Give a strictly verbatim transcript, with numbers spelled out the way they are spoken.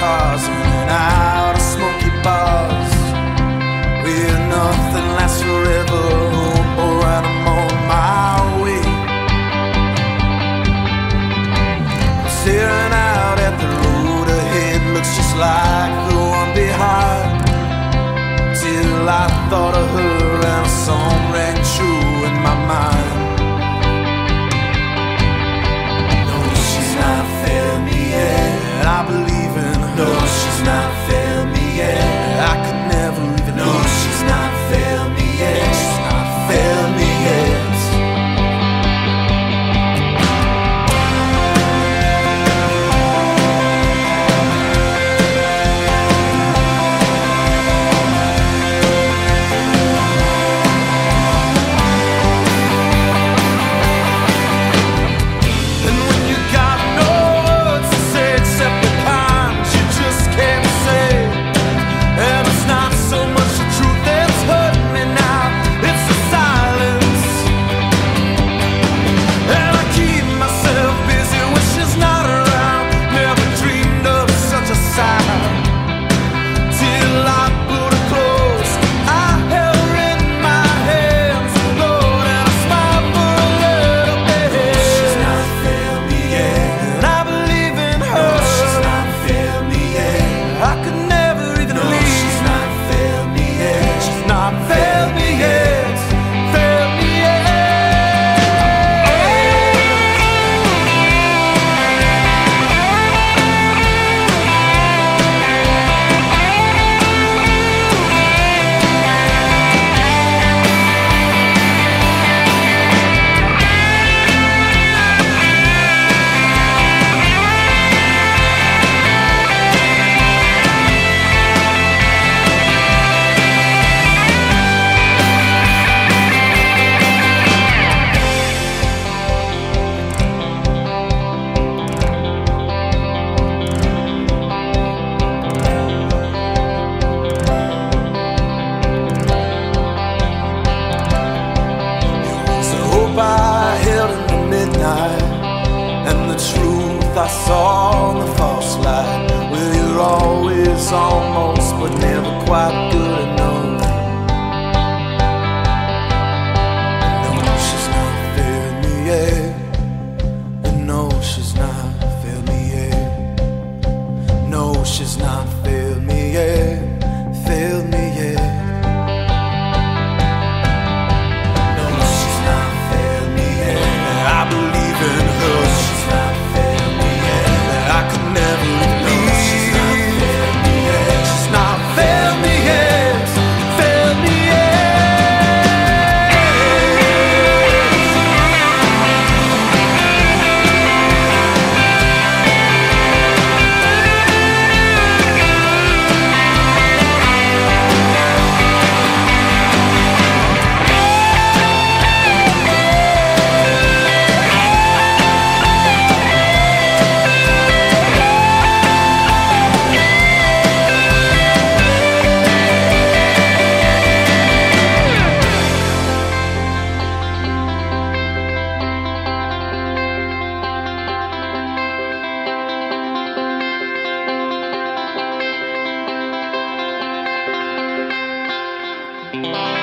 cars in and out of smoky bars, where nothing lasts forever. Alright, I'm on my way. I'm staring out at the road ahead, looks just like the one behind. Till I thought of her and a song rang true in my mind. No, she's not failed me yet. I believe in her. No, she's not failed me yet. I could never even. No, she's not failed me yet. She's not failed me yet. I held in the midnight, and the truth I saw in the false light. Well, you're always almost, but never quite good enough. No, she's not failed me yet. No, she's not failed me yet. No, she's not failed me yet. Failed me yet. Bye.